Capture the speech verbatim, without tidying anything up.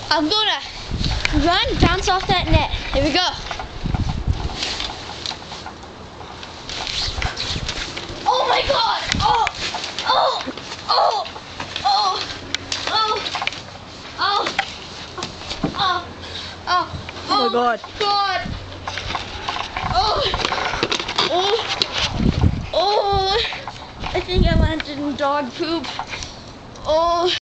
I'm gonna run, bounce off that net. Here we go. Oh my god! Oh! Oh! Oh! Oh! Oh! Oh! Oh! Oh! Oh my god. God! Oh! Oh! Oh! I think I landed in dog poop. Oh!